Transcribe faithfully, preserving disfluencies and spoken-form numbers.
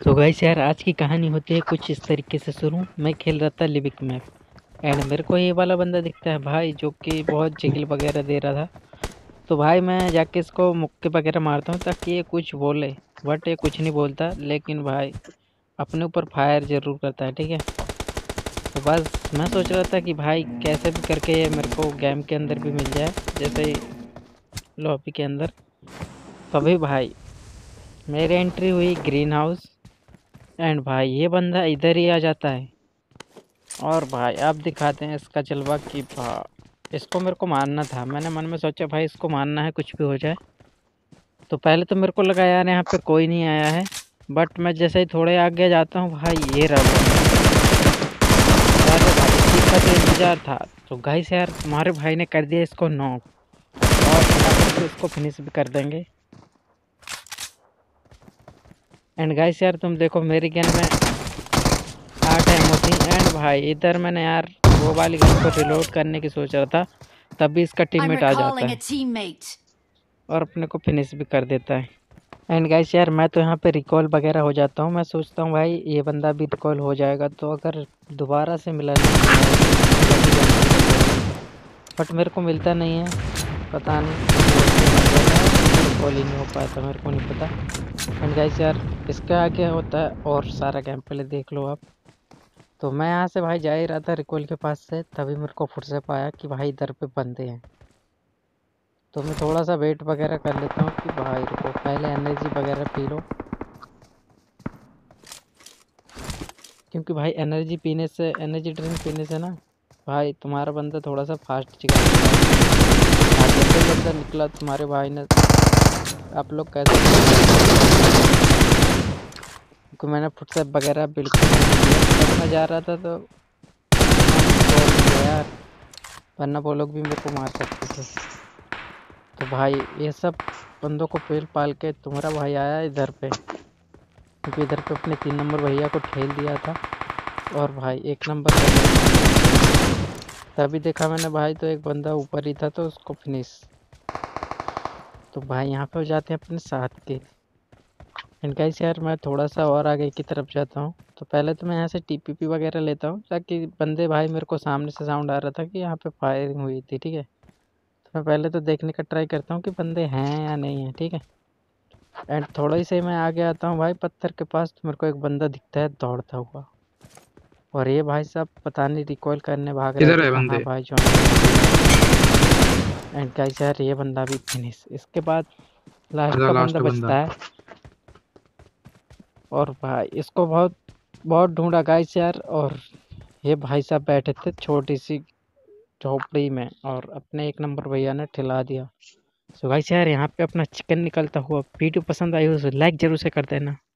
तो गाइस यार आज की कहानी होती है कुछ इस तरीके से शुरू। मैं खेल रहा था लिविक मैप एंड मेरे को ये वाला बंदा दिखता है भाई, जो कि बहुत जिगल वगैरह दे रहा था। तो भाई मैं जाके इसको मुक्के वगैरह मारता हूँ ताकि ये कुछ बोले, बट ये कुछ नहीं बोलता, लेकिन भाई अपने ऊपर फायर जरूर करता है। ठीक है, तो बस मैं सोच रहा था कि भाई कैसे भी करके ये मेरे को गेम के अंदर भी मिल जाए, जैसे लॉबी के अंदर। तभी भाई मेरी एंट्री हुई ग्रीन हाउस एंड भाई ये बंदा इधर ही आ जाता है। और भाई अब दिखाते हैं इसका जलवा कि भाई इसको मेरे को मारना था। मैंने मन में सोचा भाई इसको मारना है कुछ भी हो जाए। तो पहले तो मेरे को लगा यार यहाँ पे कोई नहीं आया है, बट मैं जैसे ही थोड़े आगे जाता हूँ भाई ये रहा वो। अरे भाई इसी का तो इंतजार था। तो गाइस यार तुम्हारे भाई ने कर दिया इसको नॉक, और फटाफट से इसको फिनिश भी कर देंगे। एंड गाइस यार तुम देखो मेरी गन में आठ एमओ थी एंड भाई इधर मैंने यार वो वाली गन को रिलोड करने की सोच रहा था, तभी इसका I'm टीममेट आ जाता recalling a है teammate. और अपने को फिनिश भी कर देता है। एंड गाइस यार मैं तो यहाँ पे रिकॉल वगैरह हो जाता हूँ। मैं सोचता हूँ भाई ये बंदा भी रिकॉल हो जाएगा, तो अगर दोबारा से मिला नहीं तो मैं इसी वाली गन से खेलूंगा। बट मेरे को मिलता नहीं है, पता नहीं क्यों मर जाता है, रिकॉल ही नहीं हो पाता, मेरे को नहीं पता। एंड गाइस यार इसके आगे होता है और सारा गेम प्ले देख लो आप। तो मैं यहाँ से भाई जा ही रहा था रिकॉल के पास से, तभी मेरे को फुर्सत आया कि भाई इधर पे बंदे हैं। तो मैं थोड़ा सा वेट वगैरह कर लेता हूँ कि भाई रुको पहले एनर्जी वगैरह पी लो, क्योंकि भाई एनर्जी पीने से एनर्जी ड्रिंक पीने से ना भाई तुम्हारा बंदा थोड़ा सा फास्ट चिकन होता है। आज जब भी बंदा निकला तुम्हारे भाई ने, आप लोग कैसे, क्योंकि मैंने फुटस्टेप वगैरह बिल्कुल नहीं किया जब मैं जा रहा था, तो मैंने छोड़ दिया यार, वरना वो लोग भी मेरे को मार सकते थे। तो भाई ये सब बंदों को पेल पाल के तुम्हारा भाई आया इधर पे, क्योंकि इधर पे अपने तीन नंबर भैया को ठेल दिया था और भाई एक नंबर पे गया। तभी देखा मैंने भाई तो एक बंदा ऊपर ही था, तो उसको फिनिश। तो भाई यहाँ पे हो जाते हैं अपने साथ के। एंड गाइस यार मैं थोड़ा सा और आगे की तरफ जाता हूँ। तो पहले तो मैं यहाँ से टीपीपी वगैरह लेता हूँ, ताकि बंदे भाई मेरे को सामने से साउंड आ रहा था कि यहाँ पे फायरिंग हुई थी। ठीक है, तो मैं पहले तो देखने का ट्राई करता हूँ कि बंदे हैं या नहीं है। ठीक है, एंड थोड़ा ही से मैं आगे आता हूँ भाई पत्थर के पास, तो मेरे को एक बंदा दिखता है दौड़ता हुआ, और ये भाई साहब पता नहीं रिकॉल करने भाग रहा है किधर कि है कहाँ बंदे? भाई ज्वाइन कर। एंड गाइस यार ये बंदा भी फिनिश। इसके बाद लास्ट आजा का बंदा लास्ट बंदा। बचता है, और भाई इसको बहुत बहुत ढूंढा गाइस यार, और ये भाई साहब बैठे थे छोटी सी झोपड़ी में और अपने एक नंबर भैया ने ठिला दिया। सो गाइस यार यहाँ पे अपना चिकन निकलता हुआ। वीडियो पसंद आई हो तो लाइक जरूर से कर देना।